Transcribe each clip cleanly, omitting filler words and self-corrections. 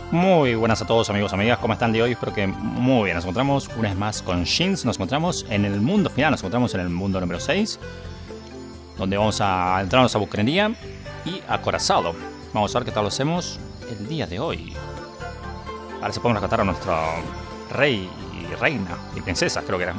Muy buenas a todos amigos, amigas, ¿cómo están el día de hoy? Espero que muy bien. Nos encontramos una vez más con Jinx, nos encontramos en el mundo final, nos encontramos en el mundo número 6, donde vamos a entrarnos a bucanería y acorazado. Vamos a ver qué tal lo hacemos el día de hoy. Ahora se podemos rescatar a nuestro rey y reina y princesa, creo que eran.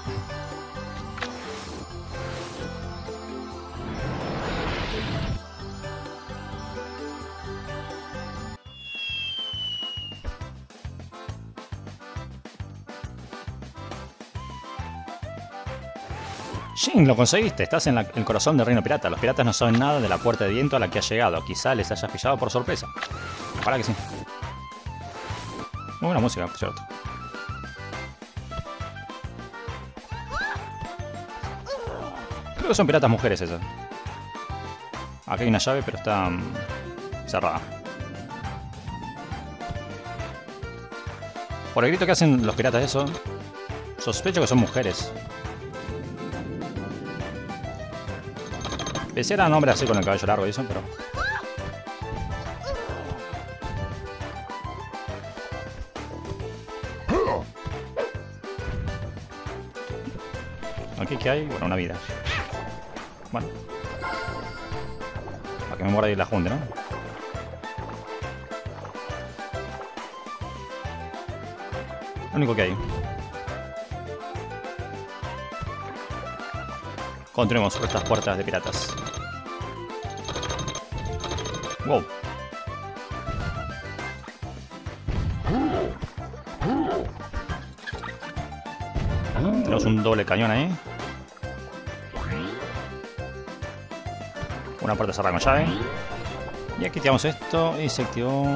Jin, lo conseguiste, estás en el corazón del reino pirata. Los piratas no saben nada de la puerta de viento a la que has llegado. Quizá les hayas pillado por sorpresa. Ojalá que sí. Muy buena música, por cierto. Creo que son piratas mujeres esas. Aquí hay una llave, pero está cerrada. Por el grito que hacen los piratas eso, sospecho que son mujeres. Pensé eran hombres así con el cabello largo y eso, pero... Aquí, ¿qué hay? Bueno, una vida. Bueno. Para que me muera y la junte, ¿no? Lo único que hay. Continuemos por estas puertas de piratas. Wow. Tenemos un doble cañón ahí. Una puerta cerrada con llave. Y aquí tiramos esto y se activó...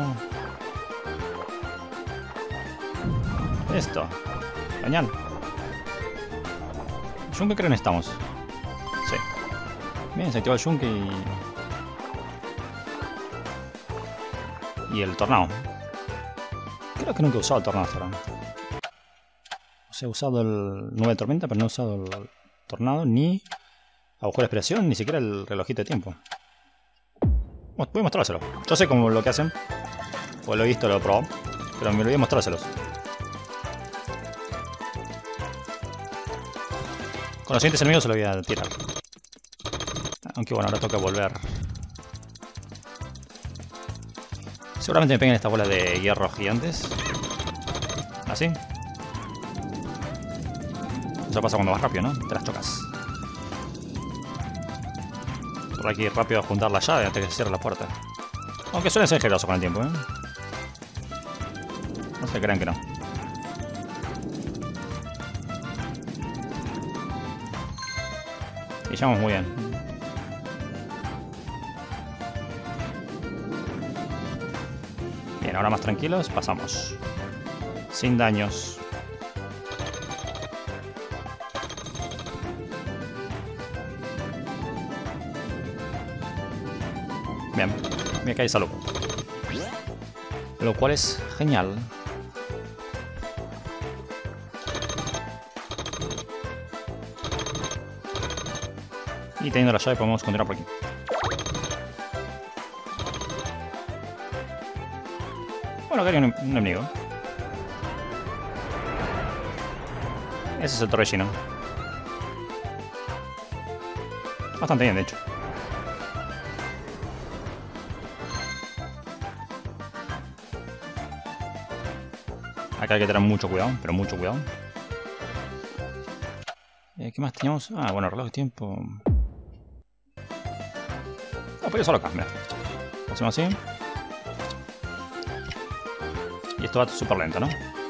Esto. Genial. Yunque creo que necesitamos. Sí. Bien, se activó el yunque y el tornado. Creo que nunca he usado el tornado hasta ahora. O sea, he usado el nube de tormenta, pero no he usado el tornado, ni agujero de expresión, ni siquiera el relojito de tiempo. Voy a mostrárselo. Yo sé cómo lo que hacen. Pues lo he visto, lo he probado. Pero me olvidé mostrárselos. Con los siguientes enemigos se lo voy a tirar. Aunque bueno, ahora toca volver. Seguramente me peguen estas bolas de hierro gigantes. Así. Eso pasa cuando vas rápido, ¿no? Te las chocas. Por aquí rápido a juntar la llave antes que se cierre la puerta. Aunque suelen ser generosos con el tiempo, ¿eh? No se crean que no. Y llevamos muy bien. Bien, ahora más tranquilos, pasamos. Sin daños. Bien, me cae salud. Lo cual es genial. Y teniendo la llave podemos continuar por aquí. Bueno, acá hay un enemigo. Ese es el torbellino. Bastante bien, de hecho. Acá hay que tener mucho cuidado, pero mucho cuidado. ¿Qué más teníamos? Ah, bueno, reloj de tiempo. No, pues yo solo acá, mira. Lo hacemos así. Y esto va súper lento, ¿no?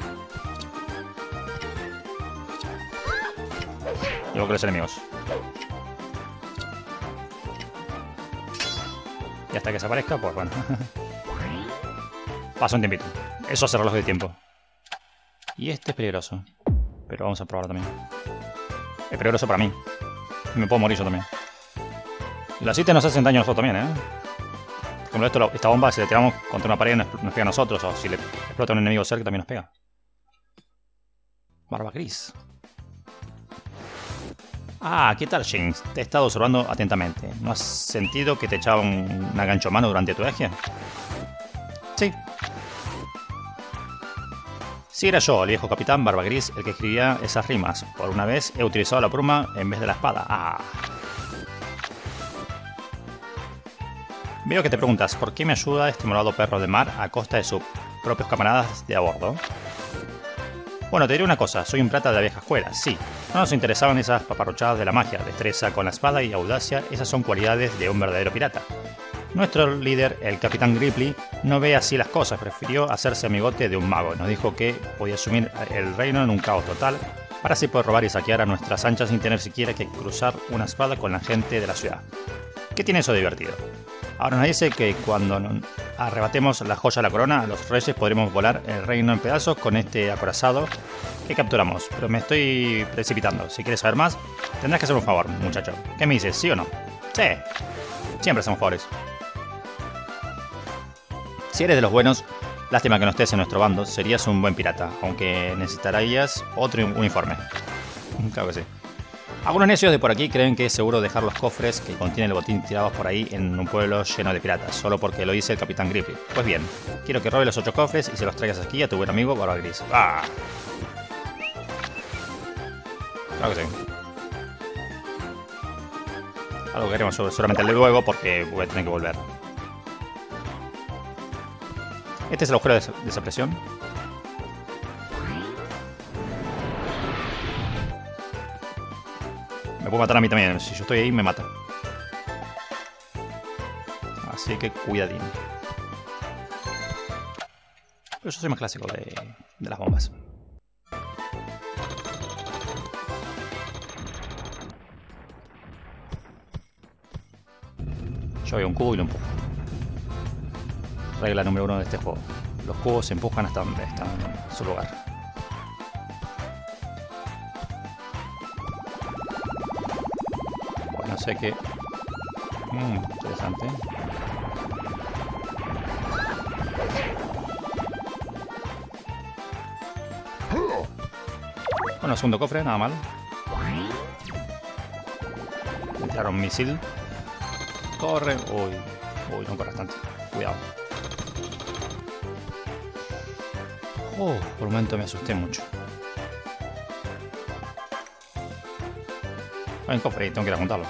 Igual que los enemigos. Y hasta que desaparezca, pues bueno. Pasa un tiempito. Eso hace reloj de tiempo. Y este es peligroso. Pero vamos a probarlo también. Es peligroso para mí. Y me puedo morir yo también. Las ítems nos hacen daño a nosotros también, ¿eh? Como esta bomba, si le tiramos contra una pared nos pega a nosotros. O si le explota un enemigo cerca también nos pega. Barba gris. Ah, ¿qué tal, Jinx? Te he estado observando atentamente. ¿No has sentido que te echaba una gancho mano durante tu viaje? Sí. Si era yo, el viejo capitán Barba Gris, el que escribía esas rimas. Por una vez he utilizado la pluma en vez de la espada. ¡Ah! Veo que te preguntas, ¿por qué me ayuda este morado perro de mar a costa de sus propios camaradas de a bordo? Bueno, te diré una cosa, soy un pirata de la vieja escuela, sí. No nos interesaban esas paparruchadas de la magia, destreza con la espada y audacia, esas son cualidades de un verdadero pirata. Nuestro líder, el Capitán Gripply, no ve así las cosas, prefirió hacerse amigote de un mago. Nos dijo que podía asumir el reino en un caos total, para así poder robar y saquear a nuestras anchas sin tener siquiera que cruzar una espada con la gente de la ciudad. ¿Qué tiene eso de divertido? Ahora nos dice que cuando arrebatemos la joya a la corona a los reyes podremos volar el reino en pedazos con este acorazado que capturamos. Pero me estoy precipitando. Si quieres saber más, tendrás que hacer un favor, muchacho. ¿Qué me dices? ¿Sí o no? Sí. Siempre hacemos favores. Si eres de los buenos, lástima que no estés en nuestro bando, serías un buen pirata, aunque necesitarías otro uniforme. Claro que sí. Algunos necios de por aquí creen que es seguro dejar los cofres que contienen el botín tirados por ahí en un pueblo lleno de piratas, solo porque lo dice el Capitán Gripply. Pues bien, quiero que robes los 8 cofres y se los traigas aquí a tu buen amigo Barba Gris. ¡Ah! Claro que sí. Algo que haremos seguramente luego porque voy a tener que volver. Este es el agujero de desapresión. Me puedo matar a mí también. Si yo estoy ahí, me mata. Así que cuidadín. Pero yo soy más clásico de las bombas. Yo veo un cubo y lo empujo. Regla número 1 de este juego. Los cubos se empujan hasta donde están en su lugar. Bueno, sé que... interesante. Bueno, segundo cofre, nada mal. Me tiraron un misil. Corre. Uy, no corras tanto. Cuidado. Por un momento me asusté mucho. Hay un cofre y tengo que ir a juntarlo.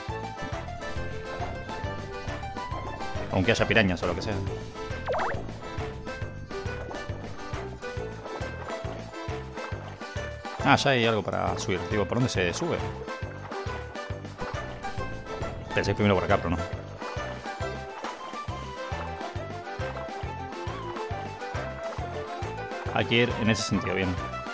Aunque haya pirañas o lo que sea. Ah, ya hay algo para subir. Digo, ¿por dónde se sube? Pensé primero por acá, pero no. Hay que ir en ese sentido, bien.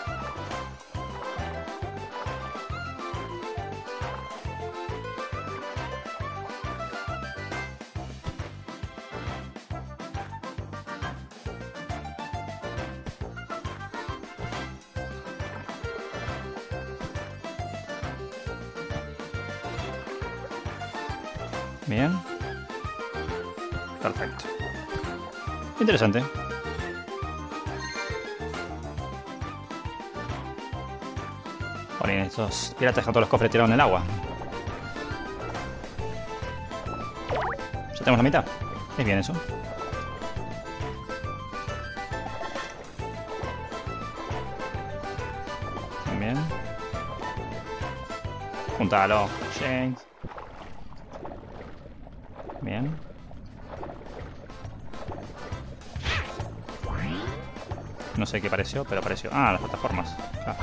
Bien. Perfecto. Interesante. Bueno, estos piratas dejan todos los cofres tirados en el agua. Ya tenemos la mitad. Es bien eso. Bien. Júntalo, James. Bien. No sé qué pareció, pero pareció. Ah, las plataformas. Ah.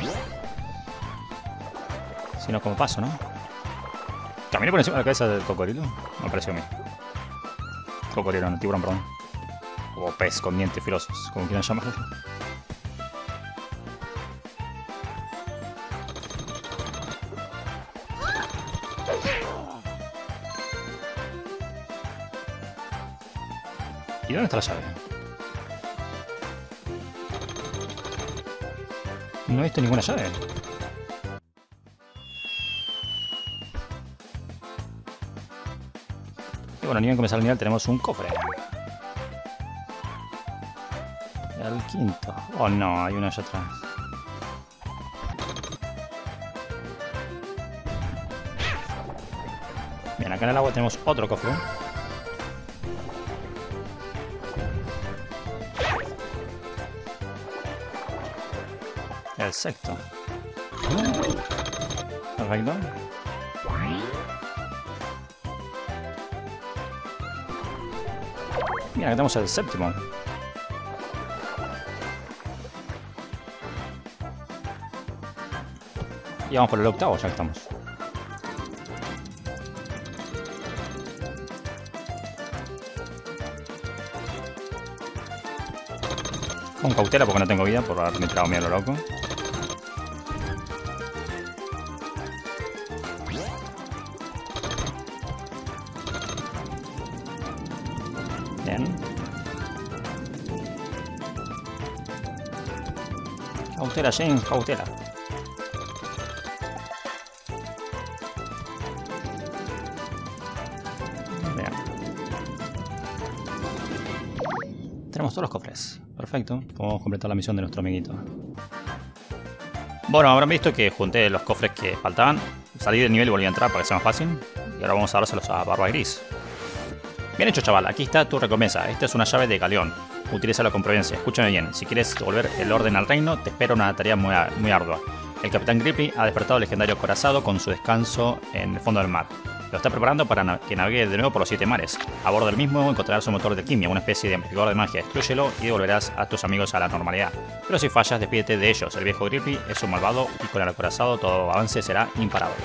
Si no, como paso, ¿no? ¿Camino por encima de la cabeza del cocodrilo? Me pareció a mí. Cocodrilo, no, tiburón, perdón. O pez con dientes filosos, como quieran llamarlo. ¿Y dónde está la llave? No he visto ninguna llave. Y bueno, ni bien comenzar el nivel tenemos un cofre. El quinto. Oh no, hay uno allá atrás. Bien, acá en el agua tenemos otro cofre. El sexto. Perfecto. Mira, que tenemos el séptimo. Y vamos por el octavo, ya que estamos. Con cautela porque no tengo vida por haberme tirado miedo a lo loco. Bien. Cautela, James, cautela. Bien. Tenemos todos los cofres. Perfecto. Podemos completar la misión de nuestro amiguito. Bueno, habrán visto que junté los cofres que faltaban. Salí del nivel y volví a entrar para que sea más fácil. Y ahora vamos a dárselos a Barba Gris. Bien hecho, chaval. Aquí está tu recompensa. Esta es una llave de galeón. Utilízala con prudencia. Escúchame bien. Si quieres devolver el orden al reino, te espera una tarea muy ardua. El Capitán Grippy ha despertado el legendario acorazado con su descanso en el fondo del mar. Lo está preparando para que navegue de nuevo por los 7 mares. A bordo del mismo encontrarás un motor de alquimia, una especie de amplificador de magia. Destrúyelo y devolverás a tus amigos a la normalidad. Pero si fallas, despídete de ellos. El viejo Grippy es un malvado y con el acorazado todo avance será imparable.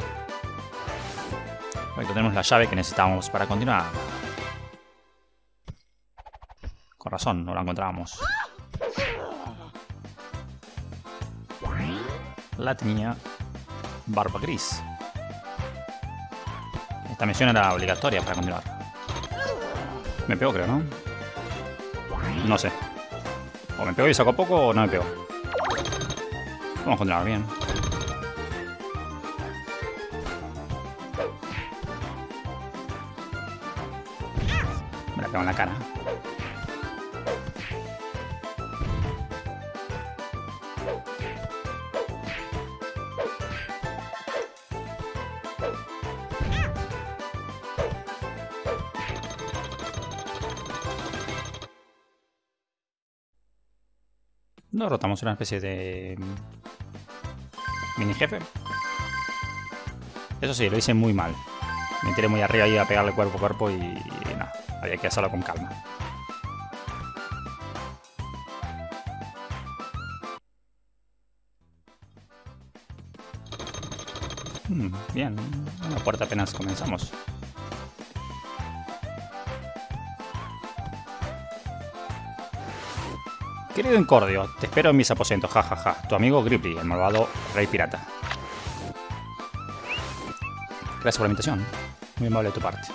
Perfecto, tenemos la llave que necesitábamos para continuar. Con razón, no la encontrábamos. La tenía Barba Gris. Esta misión era obligatoria para continuar. Me pegó, creo, ¿no? No sé. O me pegó y sacó poco o no me pegó. Vamos a continuar bien. Me la pegó en la cara. Nos derrotamos una especie de mini jefe. Eso sí, lo hice muy mal. Me tiré muy arriba y a pegarle cuerpo a cuerpo y no, había que hacerlo con calma. Bien, una puerta apenas comenzamos. Querido Incordio, te espero en mis aposentos, jajaja. Tu amigo Grippy, el malvado rey pirata. Gracias por la invitación. Muy amable de tu parte.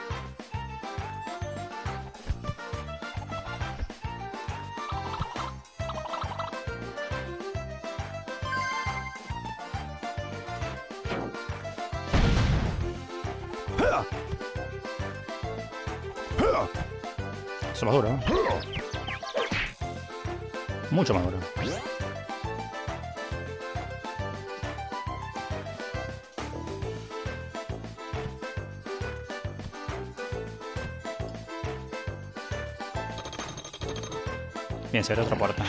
Eso es más duro, ¿no? Mucho más duro. Bien, se abre otra puerta.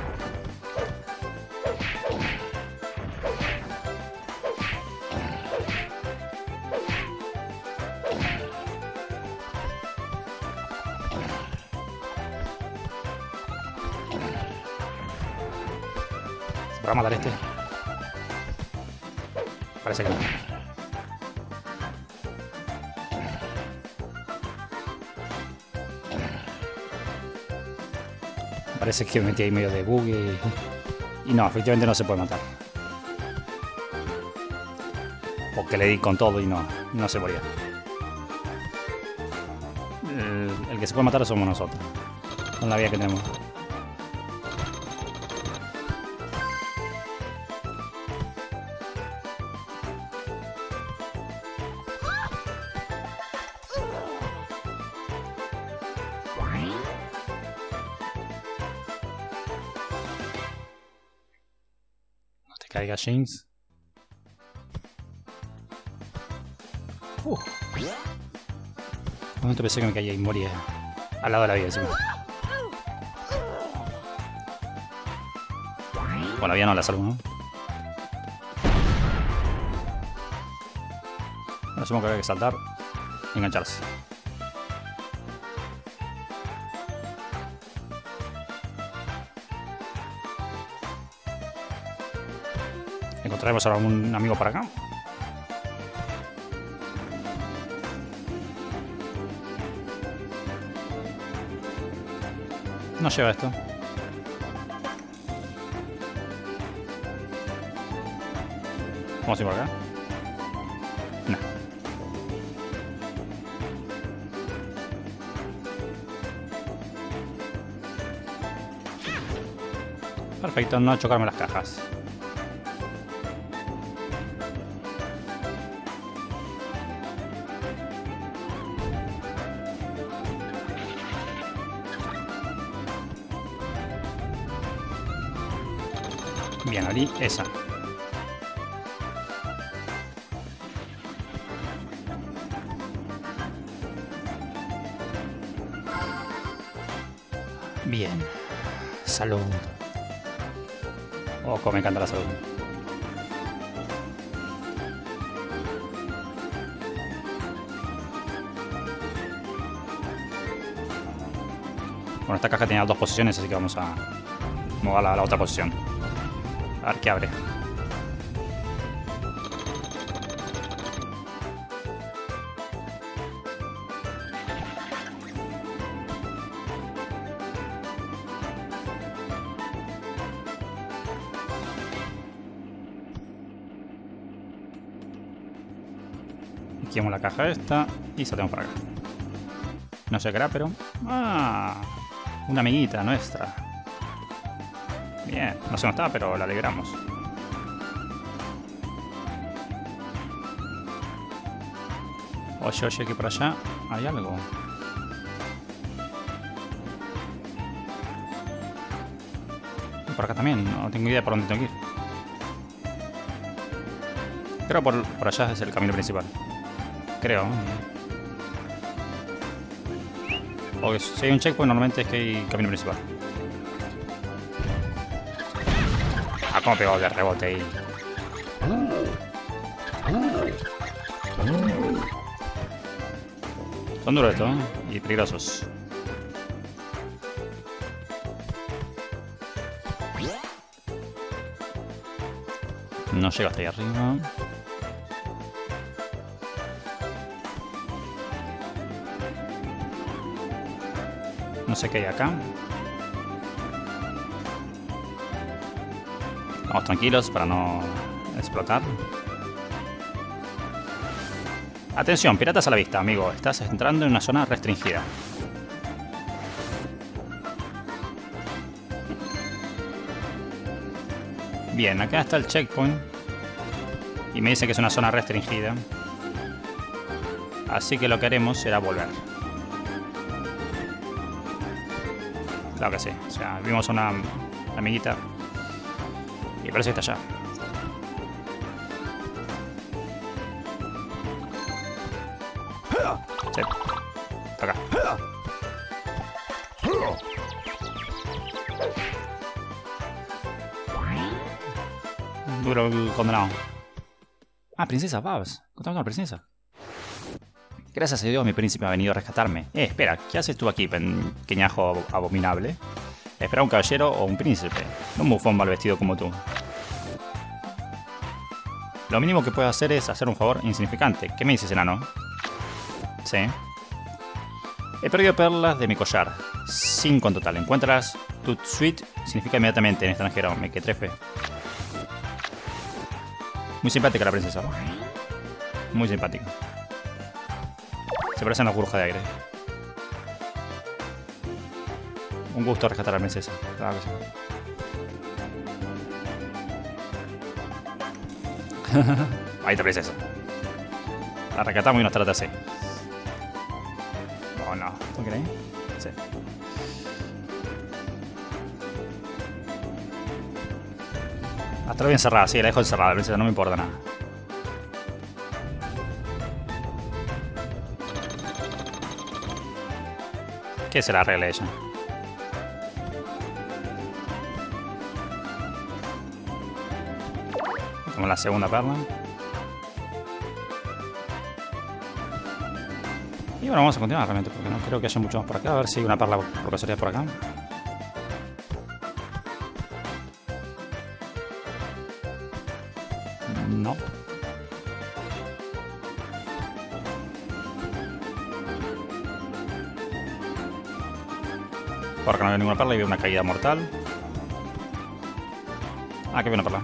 ¿Se va a matar este? Parece que no. Parece que me metí ahí medio de bug y no, efectivamente no se puede matar. Porque le di con todo y no se moría. El que se puede matar somos nosotros. Con la vida que tenemos. Caiga James. Un momento pensé que me caía y moría al lado de la vida encima. Bueno, la vida no, la salud, ¿no? Bueno, supongo que había que saltar y engancharse. ¿Encontraremos ahora un amigo para acá? No lleva esto. ¿Vamos a ir por acá? No. Perfecto, no chocarme las cajas. Bien, Ali, esa. Bien. Salud. Oh, cómo me encanta la salud. Bueno, esta caja tenía 2 posiciones, así que vamos a moverla a la otra posición. A ver qué abre. Quitamos la caja esta y saltamos para acá. No sé qué era, pero... ¡Ah! Una amiguita nuestra. Bien, no sé dónde estaba, pero la alegramos. Oye, oye, aquí por allá hay algo. Y por acá también, no tengo idea por dónde tengo que ir. Creo por allá es el camino principal. Creo. O si hay un checkpoint, normalmente es que hay camino principal. Ah, cómo pegó de rebote ahí. Son duros estos, ¿eh? Y peligrosos. No llega hasta ahí arriba. No sé qué hay acá. Vamos tranquilos para no explotar. Atención, piratas a la vista, amigo. Estás entrando en una zona restringida. Bien, acá está el checkpoint. Y me dice que es una zona restringida. Así que lo que haremos será volver. Claro que sí. O sea, vimos una amiguita. Y parece que está allá. Sí. Está acá. Duro el condenado. Ah, princesa Babs. Contame con la princesa. Gracias a Dios mi príncipe ha venido a rescatarme. Espera, ¿qué haces tú aquí, pequeñajo abominable? Espera un caballero o un príncipe, no un bufón mal vestido como tú. Lo mínimo que puedo hacer es hacer un favor insignificante. ¿Qué me dices, enano? Sí. He perdido perlas de mi collar. 5 en total. Encuentras tu suite significa inmediatamente en extranjero. Me quetrefe. Muy simpática la princesa. Muy simpática. Se parecen las burbujas de aire. Un gusto rescatar a la princesa. Claro que sí. Ahí está, princesa. La rescatamos y nos trata así. Oh no. ¿Tú crees? Sí. Hasta bien cerrada, sí, la dejo encerrada, princesa, no me importa nada. ¿Qué se la arregle ella? Como la segunda perla. Y bueno, vamos a continuar realmente, porque no creo que haya mucho más por acá. A ver si hay una perla por casualidad por acá. No. Por acá no veo ninguna perla y veo una caída mortal. Ah, que veo una perla.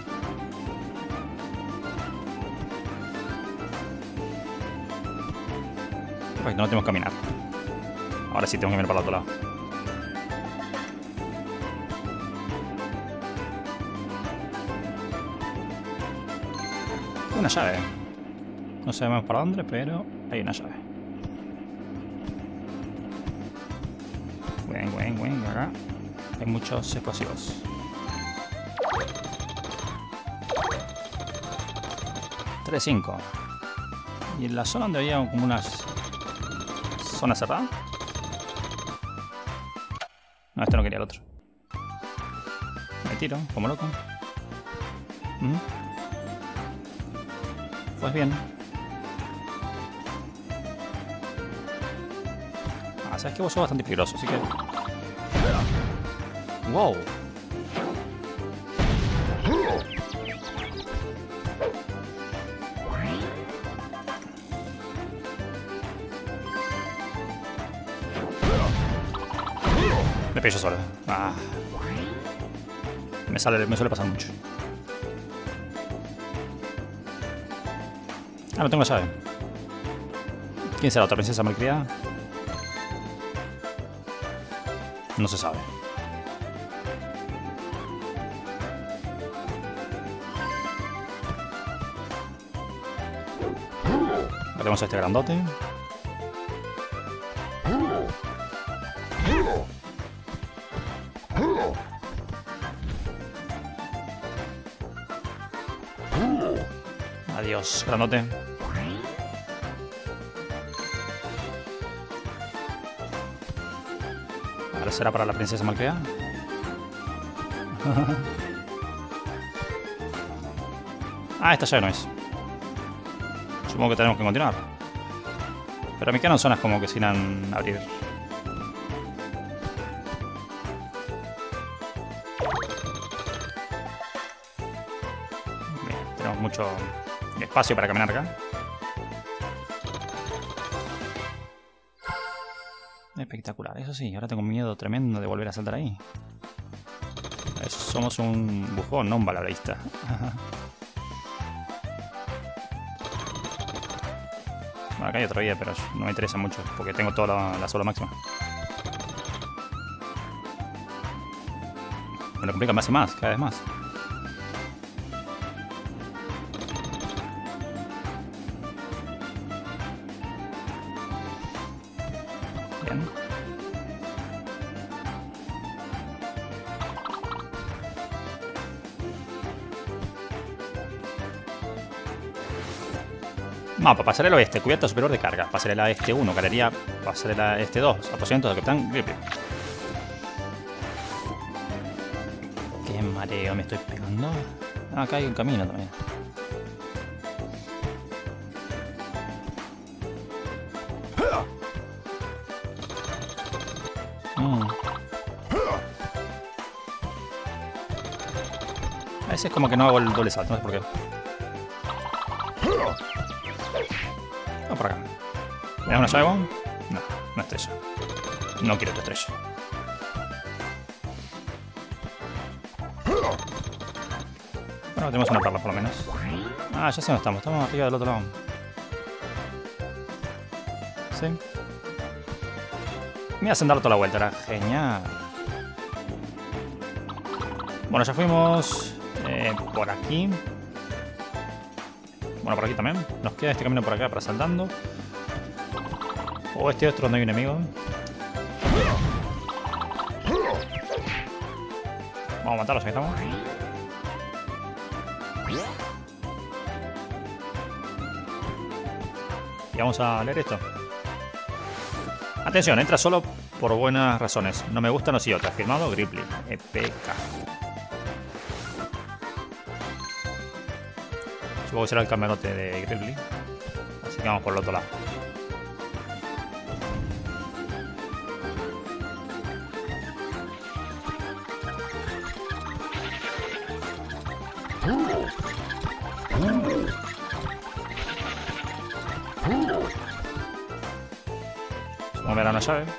Pues no tenemos que caminar. Ahora sí tengo que mirar para el otro lado. Una llave. No sabemos para dónde, pero hay una llave. Buen, acá. Hay muchos explosivos. $3-5. Y en la zona donde había como unas... ¿Zona cerrada? No, este no quería el otro. Me tiro, como loco. Pues bien. Ah, sabes que vos sos bastante peligroso, así que... ¡Wow! Me pillo solo. Ah. Me suele pasar mucho. Ah, no tengo la llave. ¿Quién será? ¿Otra princesa malcriada? No se sabe. Tenemos a este grandote. Adiós, grandote. Ahora será para la princesa malcriada. Ah, esta ya no es. Supongo que tenemos que continuar. Pero a mí que no zonas como que sin abrir. Bien, tenemos mucho espacio para caminar acá. Espectacular, eso sí, ahora tengo miedo tremendo de volver a saltar ahí. Somos un bufón, no un balabrista. Bueno, acá hay otra vida, pero no me interesa mucho porque tengo toda la sola máxima. Me lo complica más y más, cada vez más. Bien. Mapa, pasarela oeste, cubierta superior de carga. Pasarela este 1, galería. Pasarela este 2, aposento del capitán Grippy. Qué mareo me estoy pegando. Ah, acá hay un camino también. A veces como que no hago el doble salto, no sé por qué. Vamos por acá. ¿Me das una llave? No, una estrella. No quiero tu estrella. Bueno, tenemos una perla por lo menos. Ah, ya sé dónde estamos. Estamos arriba del otro lado. Sí. Me hacen dar toda la vuelta, era genial. Bueno, ya fuimos por aquí. Bueno, por aquí también. Nos queda este camino por acá para saltando. O este otro donde hay un enemigo. Vamos a matarlos, ahí estamos. Y vamos a leer esto. Atención, entra solo por buenas razones. No me gustan los idiotas. Firmado Grippy. EPK. Supongo que será el camarote de Grizzly. Así que vamos por el otro lado. Vamos a ver una llave.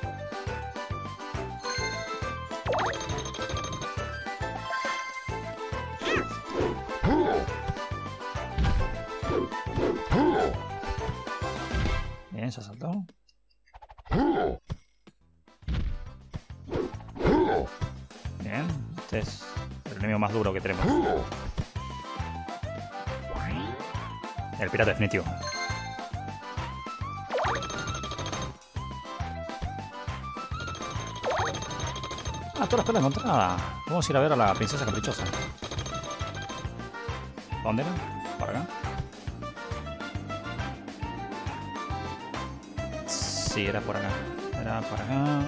Bien, se ha saltado. Bien, este es el enemigo más duro que tenemos. El pirata definitivo. Ah, todas las perlas encontradas. Vamos a ir a ver a la princesa caprichosa. ¿Dónde era? ¿Por acá? Sí, era por acá. Era por acá.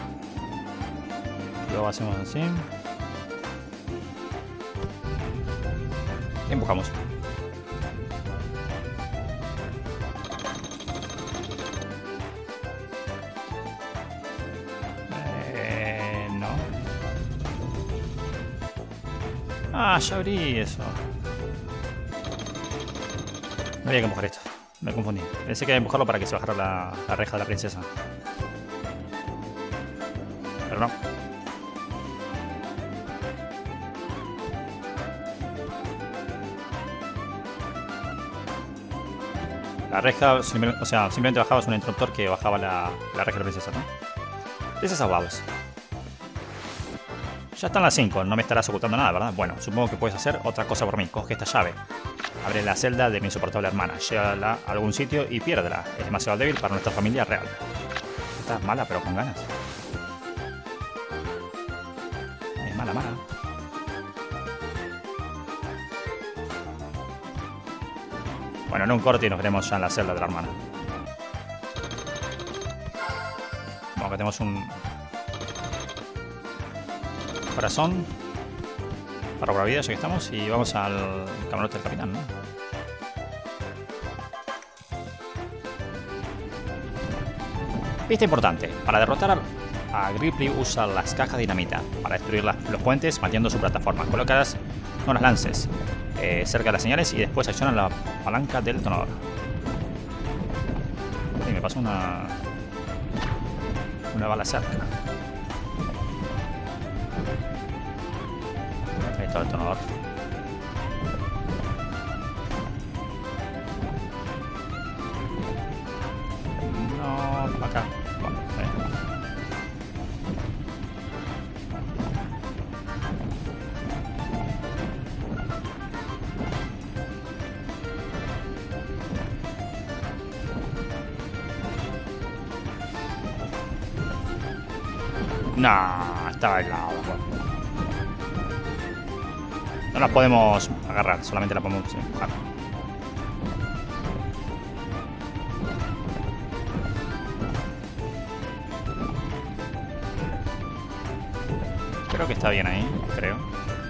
Luego hacemos así. Y empujamos. No. Ah, ya abrí eso. No había que empujar esto. Me confundí. Pensé que había que empujarlo para que se bajara la reja de la princesa. Pero no. La reja, o sea, simplemente bajabas un interruptor que bajaba la reja de la princesa, ¿no? Princesa Babs. Ya están las 5, no me estarás ocultando nada, ¿verdad? Bueno, supongo que puedes hacer otra cosa por mí. Coge esta llave. Abre la celda de mi insoportable hermana. Llévala a algún sitio y piérdela. Es demasiado débil para nuestra familia real. Estás mala, pero con ganas. Es mala, mala. Bueno, en un corte y nos veremos ya en la celda de la hermana. Bueno, que tenemos un corazón para cobrar vida, ya que estamos, y vamos al camarote del capitán, ¿no? Pista importante. Para derrotar a Grizzly usa las cajas de dinamita para destruir los puentes manteniendo su plataforma. Colócalas con los lances cerca de las señales y después acciona la palanca del detonador. Y me pasó una bala cerca. Ahí está el detonador. No, acá. Bueno, no, estaba al lado. No la podemos agarrar, solamente la podemos empujar. Creo que está bien ahí, creo.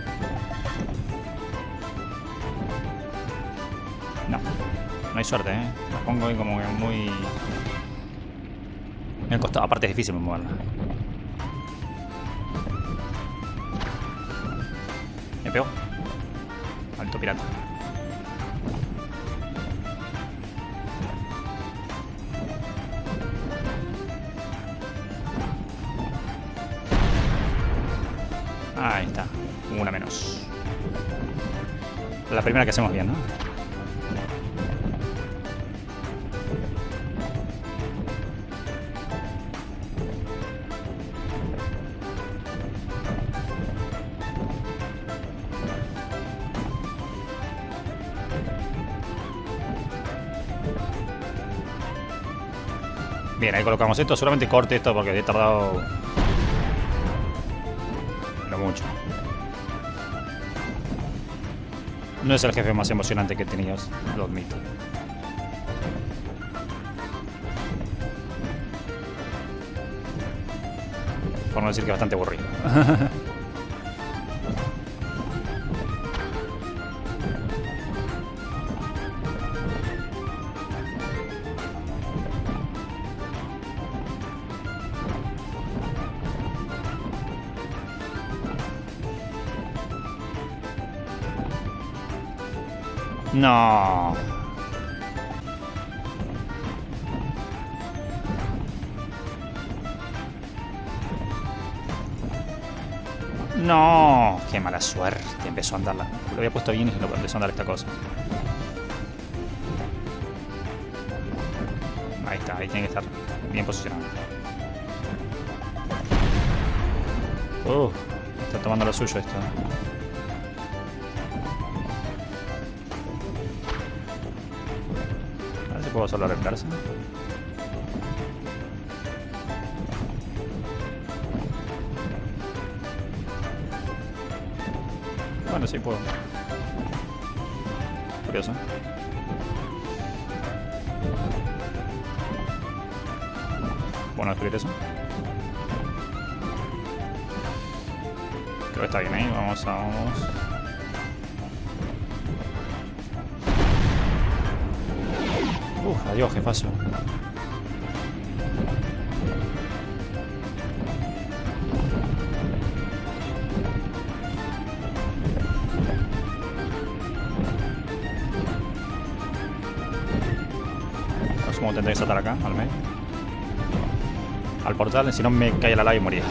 No, no hay suerte, ¿eh? La pongo ahí como que muy... Me costó, aparte es difícil moverla. Me pegó. Alto pirata. Ahí está. Una menos. La primera que hacemos bien, ¿no? Bien, ahí colocamos esto. Seguramente corte esto porque he tardado... no mucho. No es el jefe más emocionante que he tenido, lo admito. Por no decir que bastante aburrido. No. No. Qué mala suerte. Empezó a andarla. Lo había puesto bien y lo empezó a andar esta cosa. Ahí está. Ahí tiene que estar bien posicionado. Está tomando lo suyo esto. A ver si puedo solo arreglarse. Bueno, sí puedo. Curioso. Bueno, descubrir eso. Creo que está bien ahí. Vamos. Adiós, jefazo. Como tendré que saltar acá, al medio. Al portal, si no me cae la lava y moría.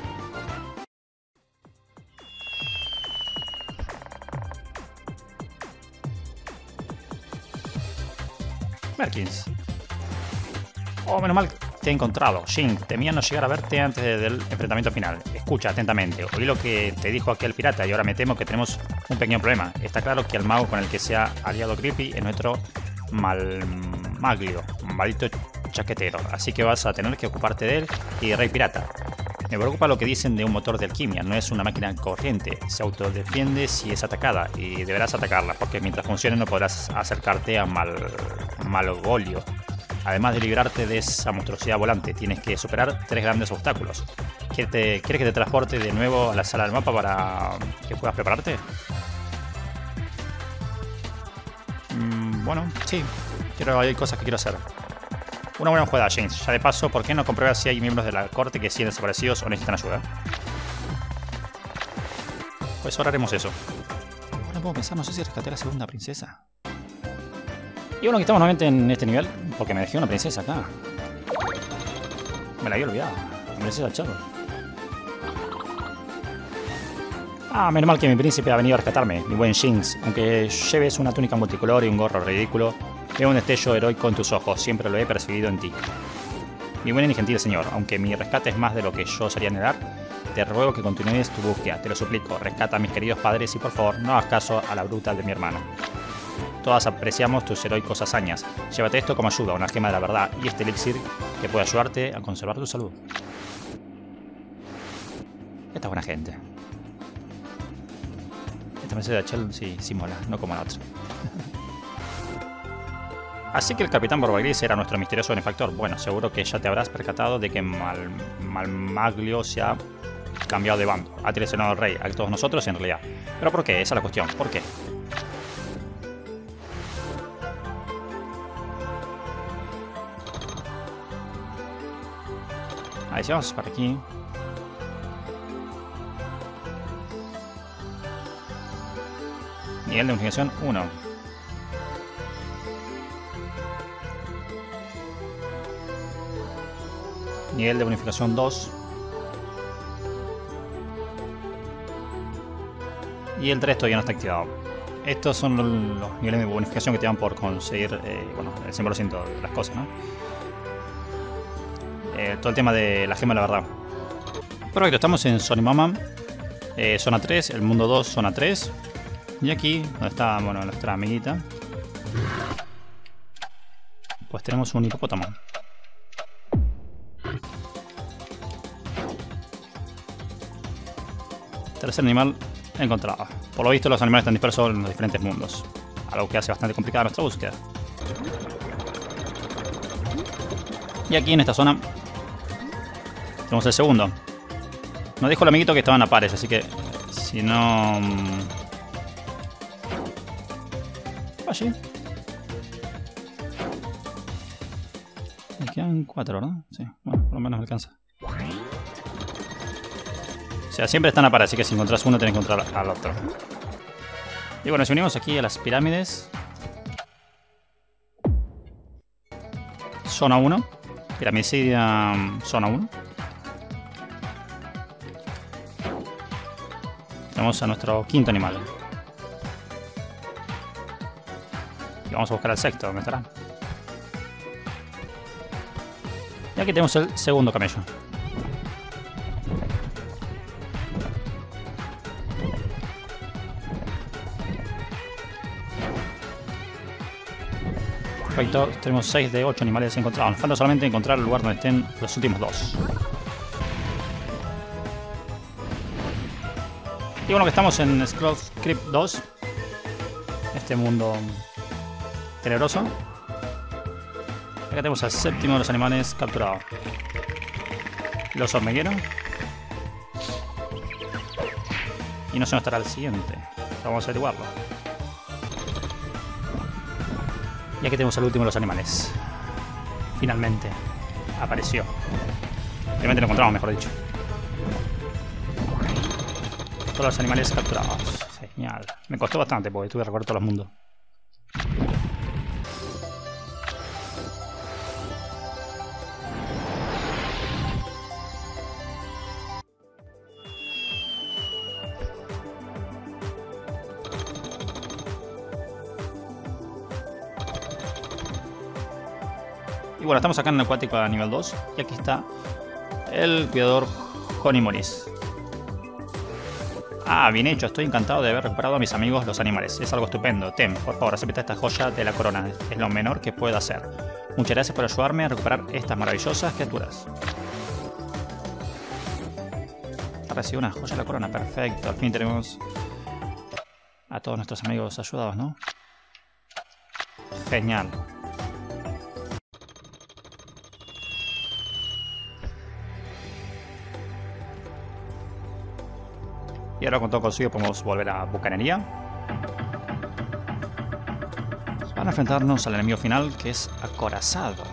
Merkins. Oh, menos mal que te he encontrado. Jin, temía no llegar a verte antes del enfrentamiento final. Escucha atentamente. Oí lo que te dijo aquel pirata y ahora me temo que tenemos un pequeño problema. Está claro que el mago con el que se ha aliado Creepy es nuestro Maglio, maldito chaquetero. Así que vas a tener que ocuparte de él y de Rey Pirata. Me preocupa lo que dicen de un motor de alquimia. No es una máquina corriente. Se autodefiende si es atacada y deberás atacarla porque mientras funcione no podrás acercarte a Malgolio. Además de librarte de esa monstruosidad volante, tienes que superar 3 grandes obstáculos. ¿Quieres que te transporte de nuevo a la sala del mapa para que puedas prepararte? Bueno, sí. Hay cosas que quiero hacer. Una buena jugada, James. Ya de paso, ¿por qué no compruebas si hay miembros de la corte que siguen desaparecidos o necesitan ayuda? Pues ahora haremos eso. Ahora puedo pensar, no sé si rescaté a la segunda princesa. Y bueno, aquí estamos nuevamente en este nivel, porque me dejé una princesa acá. Me la había olvidado. La princesa Charo. Menos mal que mi príncipe ha venido a rescatarme, mi buen Jinx. Aunque lleves una túnica multicolor y un gorro ridículo, veo un destello heroico en tus ojos, siempre lo he percibido en ti. Mi buen y gentil señor, aunque mi rescate es más de lo que yo osaría negar, te ruego que continúes tu búsqueda, te lo suplico, rescata a mis queridos padres y por favor no hagas caso a la bruta de mi hermano. Todas apreciamos tus heroicos hazañas. Llévate esto como ayuda, una gema de la verdad y este elixir que puede ayudarte a conservar tu salud. Esta buena gente. Esta mesa de Chell sí mola, no como la otra. Así que el Capitán Barbagris era nuestro misterioso benefactor. Bueno, seguro que ya te habrás percatado de que Malmaglio se ha cambiado de bando. Ha traicionado al rey, a todos nosotros en realidad. ¿Pero por qué? Esa es la cuestión. ¿Por qué? Ahí sí, vamos para aquí. Nivel de unificación 1. Nivel de bonificación 2. Y el 3 todavía no está activado. Estos son los niveles de bonificación que te dan por conseguir bueno, el 100% de las cosas, ¿no? Todo el tema de la gema de la verdad. Perfecto, estamos en Sonimama, zona 3, el mundo 2, zona 3. Y aquí, donde está bueno, nuestra amiguita, pues tenemos un hipopótamo. Tercer animal encontrado. Por lo visto los animales están dispersos en los diferentes mundos, algo que hace bastante complicada nuestra búsqueda. Y aquí en esta zona tenemos el segundo. Nos dijo el amiguito que estaban a pares, así que si no... allí. Me quedan 4, ¿verdad? Sí, bueno, por lo menos alcanza. O sea, siempre están a par, así que si encontrás uno tenés que encontrar al otro. Y bueno, si unimos aquí a las pirámides, zona 1. Piramicidia, zona 1. Tenemos a nuestro quinto animal. Y vamos a buscar al sexto, ¿dónde estará? Y aquí tenemos el segundo camello. Perfecto, tenemos 6 de 8 animales encontrados. Nos falta solamente encontrar el lugar donde estén los últimos 2. Y bueno, que estamos en Scrolls Crypt 2. Este mundo tenebroso. Acá tenemos al séptimo de los animales capturados. Los hormigueros. Y no sé dónde estará el siguiente. Vamos a averiguarlo. Y aquí tenemos al último de los animales. Finalmente apareció. Finalmente lo encontramos, mejor dicho. Todos los animales capturados. Genial. Me costó bastante porque tuve que recorrer todos los mundos. Y bueno, estamos acá en el acuático a nivel 2. Y aquí está el cuidador Honeymoris. Ah, bien hecho. Estoy encantado de haber recuperado a mis amigos los animales. Es algo estupendo. Tem, por favor, acepta esta joya de la corona. Es lo menor que puedo hacer. Muchas gracias por ayudarme a recuperar estas maravillosas criaturas. Ha recibido una joya de la corona. Perfecto. Al fin tenemos a todos nuestros amigos ayudados, ¿no? Genial. Y ahora con todo conseguido podemos volver a Bucanería. Van a enfrentarnos al enemigo final, que es Acorazado.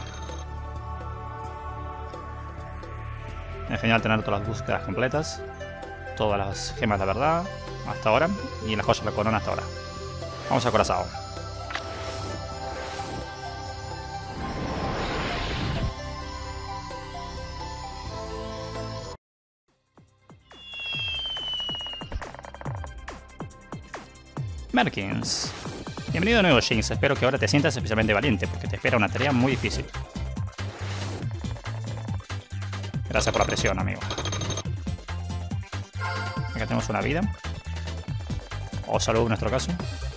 Es genial tener todas las búsquedas completas. Todas las gemas de la verdad hasta ahora. Y las joyas de la corona hasta ahora. Vamos a Acorazado. Merkins. Bienvenido de nuevo, Jinx. Espero que ahora te sientas especialmente valiente, porque te espera una tarea muy difícil. Gracias por la presión, amigo. Acá tenemos una vida. O salud en nuestro caso.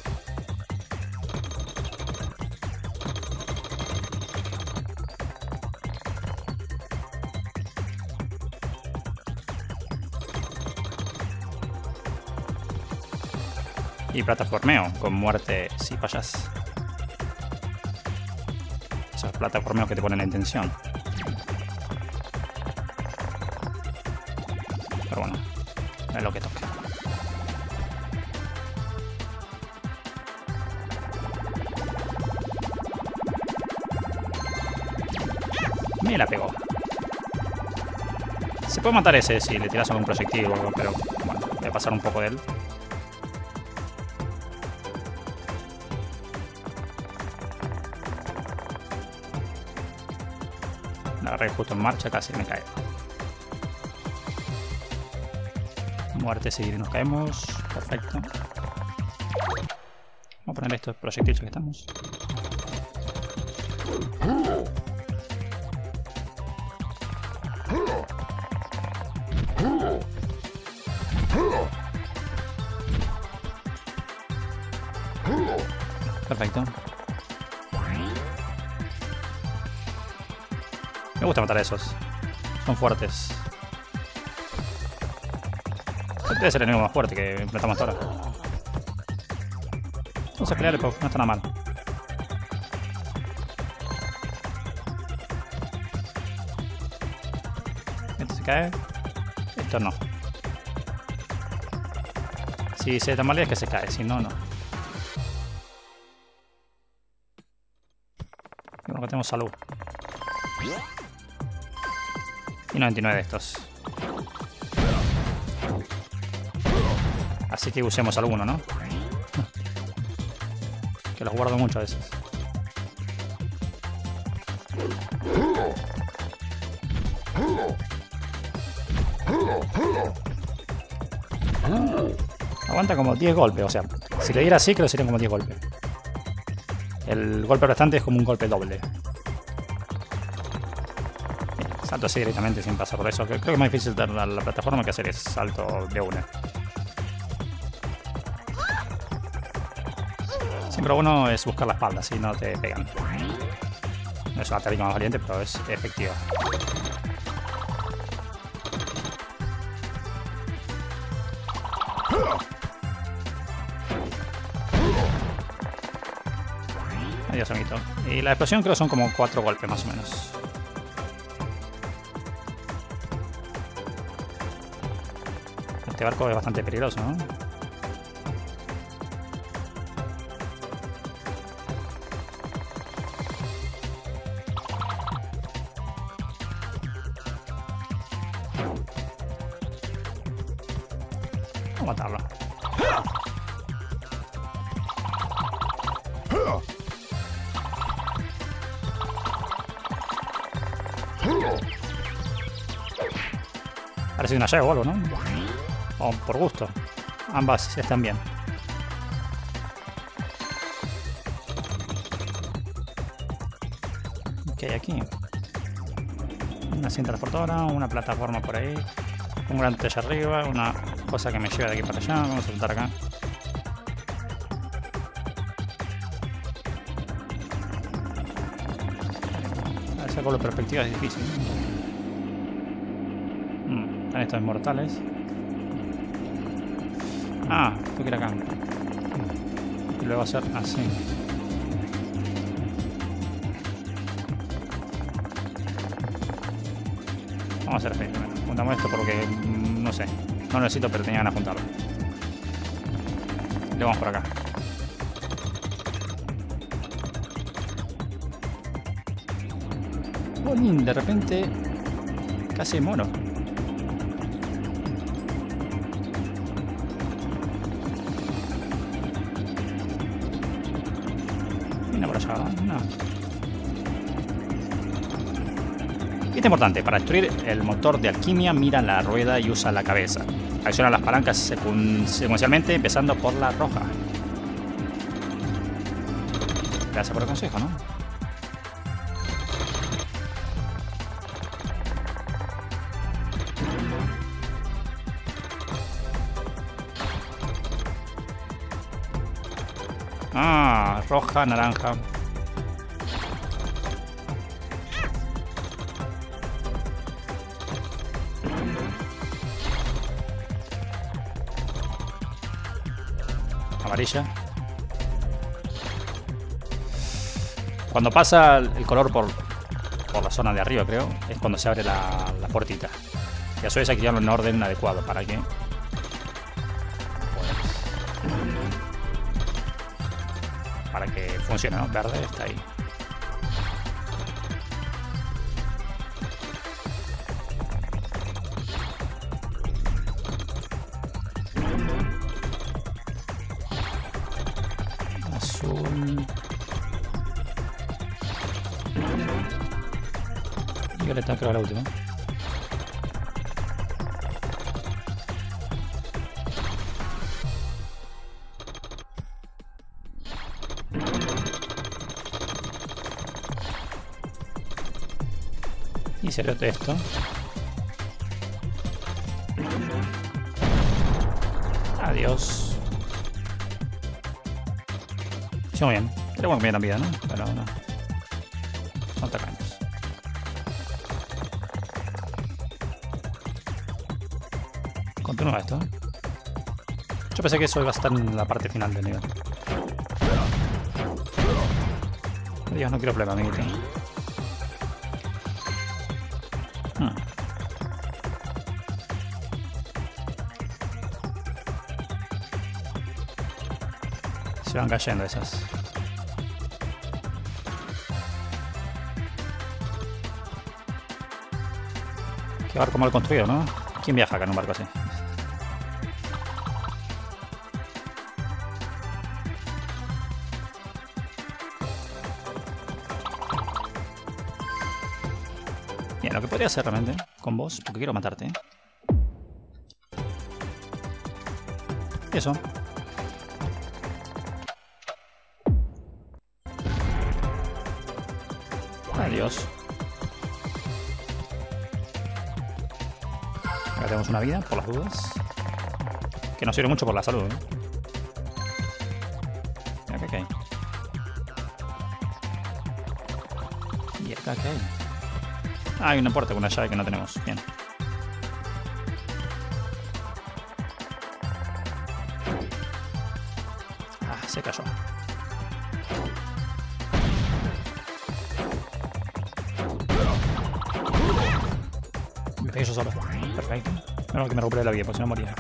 Y plataformeo, con muerte si fallas. Esos plataformeos que te ponen la intención. Pero bueno, es lo que toca. Me la pegó. Se puede matar ese si le tiras algún proyectil o algo, pero bueno, voy a pasar un poco de él. La agarré justo en marcha, casi me cae. Muerte si nos caemos. Perfecto. Vamos a poner estos proyectiles que estamos. Perfecto. Me gusta matar a esos. Son fuertes. Debe ser el enemigo más fuerte que enfrentamos hasta ahora. Vamos a pelear, pero no está nada mal. Este se cae. Esto no. Si se tambalea es que se cae, si no, no. Y bueno, acá tenemos salud. Y 99 de estos. Así que usemos alguno, ¿no? Que los guardo mucho a veces. Aguanta como 10 golpes, o sea, si le diera así, creo que serían como 10 golpes. El golpe restante es como un golpe doble. Bien, salto así directamente sin pasar por eso. Creo que es más difícil dar la plataforma que hacer es salto de una. Siempre uno es buscar la espalda, si no te pegan. No es una táctica más valiente, pero es efectiva. Adiós, amiguito. Y la explosión creo que son como 4 golpes más o menos. Este barco es bastante peligroso, ¿no? Vamos a matarlo. Parece una llave o algo, ¿no? O por gusto. Ambas están bien. ¿Qué hay aquí? Una cinta transportadora, una plataforma por ahí, un gran techo arriba, una cosa que me lleva de aquí para allá. Vamos a saltar acá. Esa con la perspectiva es difícil. Están estos inmortales. Ah, tengo que ir acá. Y luego hacer así. Vamos a hacer así primero. Juntamos esto porque no sé. No lo necesito, pero tenía ganas de juntarlo. Le vamos por acá. Bolín, de repente casi moro. Viene por allá, no. Pista importante, para destruir el motor de alquimia, mira la rueda y usa la cabeza. Acciona las palancas secuencialmente, empezando por la roja. Gracias por el consejo, ¿no? Ah, roja, naranja. Amarilla. Cuando pasa el color por la zona de arriba, creo, es cuando se abre la puertita. Y a su vez hay que llevarlo en orden adecuado para que... para que funcione, ¿no? Verde está ahí. Azul. Violeta, creo que la última. Y se ve esto. Adiós. Sí, muy bien. Tenemos bien la vida, ¿no? Pero no. Son tacaños. Continúa esto. Yo pensé que eso iba a estar en la parte final del nivel. Dios, no quiero problema, amiguito. Se van cayendo esas. Qué barco mal construido, ¿no? ¿Quién viaja acá en un barco así? Lo que podría hacer realmente con vos, porque quiero matarte. Eso. Adiós. Ahora tenemos una vida, por las dudas. Que nos sirve mucho por la salud, ¿eh? Mira que hay. ¿Y acá qué hay? Ah, hay una puerta con una llave que no tenemos. Bien. Ah, se cayó. Me pegué yo solo. Perfecto. Menos que me recuperé la vida, porque si no moría.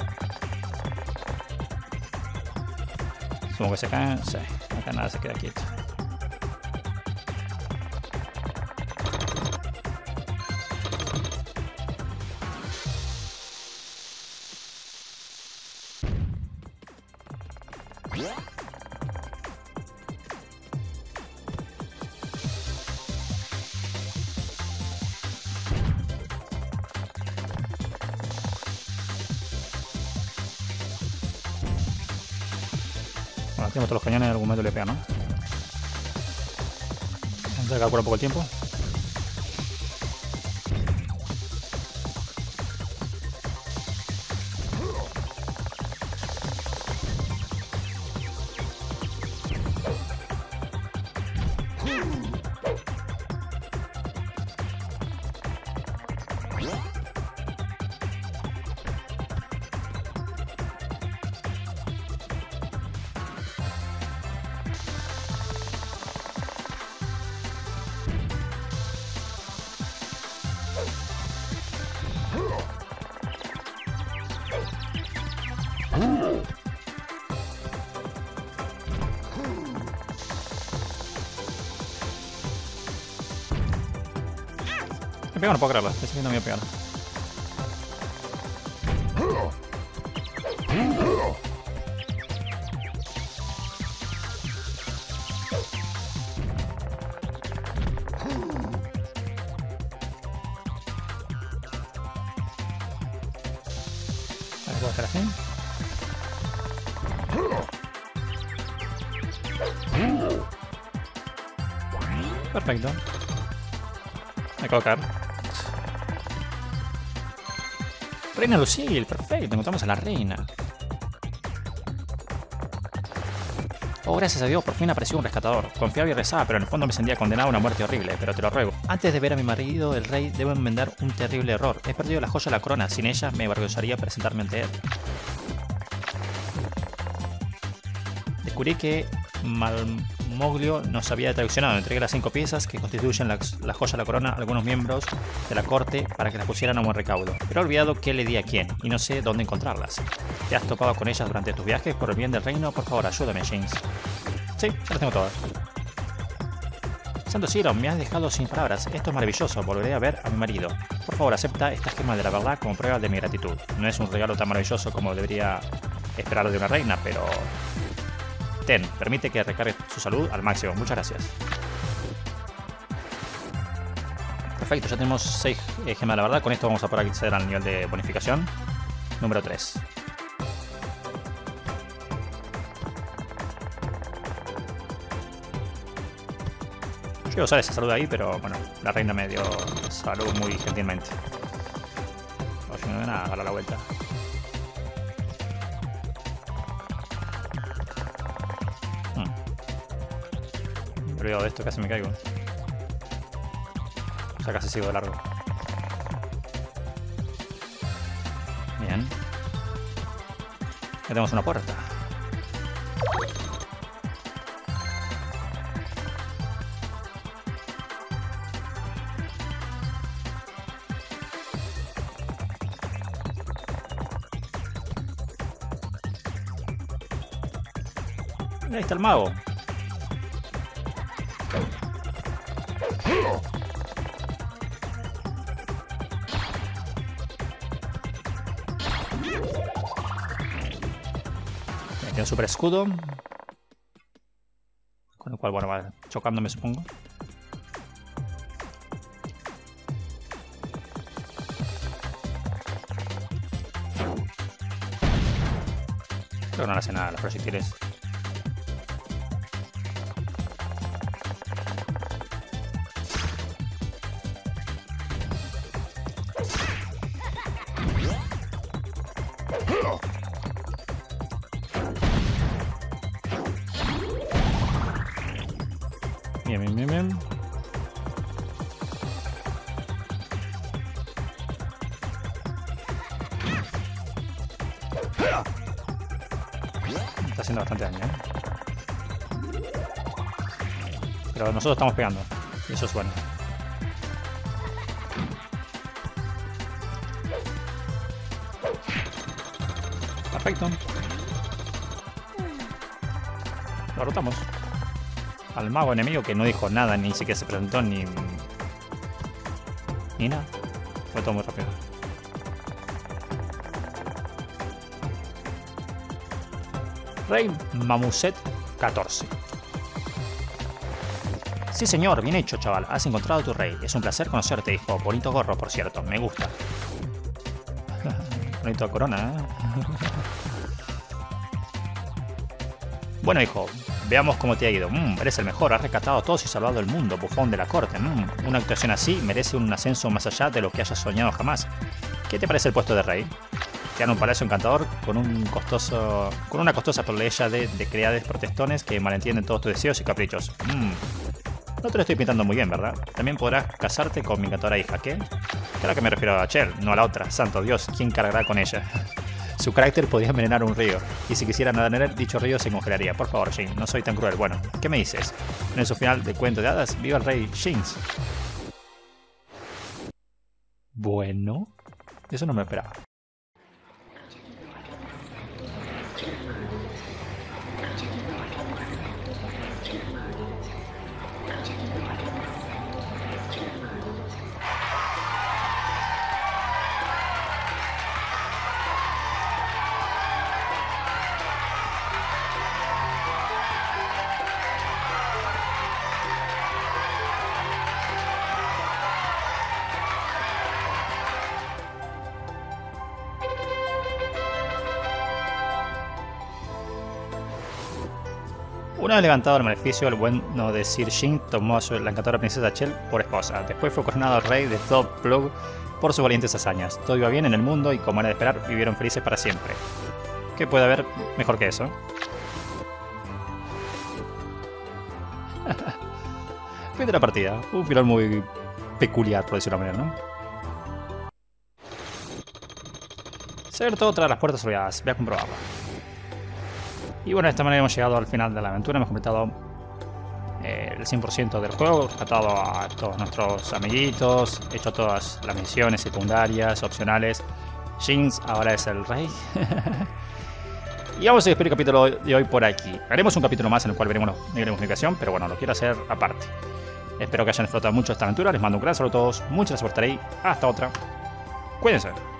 Supongo que se cae. Sí, acá nada se queda quieto. Bueno, tenemos todos los cañones, en algún momento le pega, ¿no? Vamos a calcular un poco el tiempo. Me pego, no puedo creerlo. Pensé que no me iba a pegar. A ver, ¿puedo hacer así? Perfecto. Me acabo de caer. Reina Lucille, perfecto. Encontramos a la reina. Oh, gracias a Dios, por fin apareció un rescatador. Confiaba y rezaba, pero en el fondo me sentía condenado a una muerte horrible. Pero te lo ruego. Antes de ver a mi marido, el rey, debo enmendar un terrible error. He perdido la joya de la corona. Sin ella, me avergonzaría presentarme ante él. Descubrí que Malmoglio nos había traicionado. Entregué las 5 piezas que constituyen la joya de la corona a algunos miembros de la corte para que las pusieran a buen recaudo. Pero he olvidado qué le di a quién y no sé dónde encontrarlas. ¿Te has topado con ellas durante tus viajes? Por el bien del reino, por favor, ayúdame, James. Sí, ya las tengo todas. Santo cielo, me has dejado sin palabras. Esto es maravilloso. Volveré a ver a mi marido. Por favor, acepta esta gema de la verdad como prueba de mi gratitud. No es un regalo tan maravilloso como debería esperar de una reina, pero... Ten, permite que recargue su salud al máximo. Muchas gracias. Perfecto, ya tenemos 6 gemas de la verdad. Con esto vamos a poder acceder al nivel de bonificación. Número 3. Yo iba a usar esa salud ahí, pero bueno, la reina me dio salud muy gentilmente. Oye, no me nada, darle la vuelta. Me he olvidado de esto, casi me caigo. O sea, casi sigo de largo. Bien. Ya tenemos una puerta. Ahí está el mago. Tiene un super escudo. Con el cual, bueno, va chocándome, supongo. Creo que no le hace nada a los proyectiles. Bien, bien, bien, bien. Está haciendo bastante daño, ¿eh? Pero nosotros estamos pegando. Y eso es bueno. Perfecto. Lo derrotamos. Al mago enemigo que no dijo nada, ni siquiera se presentó, ni nada. Fue todo muy rápido. Rey Mamuset 14. Sí señor, bien hecho chaval, has encontrado a tu rey. Es un placer conocerte, hijo. Bonito gorro, por cierto, me gusta. Bonito corona, ¿eh? Bueno, hijo, veamos cómo te ha ido. Eres el mejor, has rescatado a todos y salvado el mundo, bufón de la corte. Una actuación así merece un ascenso más allá de lo que hayas soñado jamás. ¿Qué te parece el puesto de rey? Te dan un palacio encantador con una costosa pleya de criades protestones que malentienden todos tus deseos y caprichos. No te lo estoy pintando muy bien, ¿verdad? También podrás casarte con mi encantadora hija. ¿Qué? Claro que me refiero a Chell, no a la otra. Santo Dios, ¿quién cargará con ella? Su carácter podría envenenar un río, y si quisiera nadar en él, dicho río se congelaría. Por favor, Jin, no soy tan cruel. Bueno, ¿qué me dices? En su final de cuento de hadas, viva el rey Jinx. Bueno, eso no me esperaba. Una vez levantado el maleficio, el bueno de Sir Jin tomó a la encantadora princesa Chell por esposa. Después fue coronado rey de Dogplug por sus valientes hazañas. Todo iba bien en el mundo y, como era de esperar, vivieron felices para siempre. ¿Qué puede haber mejor que eso? Fin de la partida. Un final muy peculiar, por decirlo de una manera, ¿no? Se ha abierto otra de las puertas olvidadas. Voy a comprobarlo. Y bueno, de esta manera hemos llegado al final de la aventura. Hemos completado el 100% del juego, rescatado a todos nuestros amiguitos, hecho todas las misiones secundarias, opcionales. Jinx ahora es el rey. Y vamos a despedir el capítulo de hoy por aquí. Haremos un capítulo más en el cual veremos la comunicación, pero bueno, lo quiero hacer aparte. Espero que hayan disfrutado mucho esta aventura. Les mando un gran saludo a todos. Muchas gracias por estar ahí. Hasta otra. Cuídense.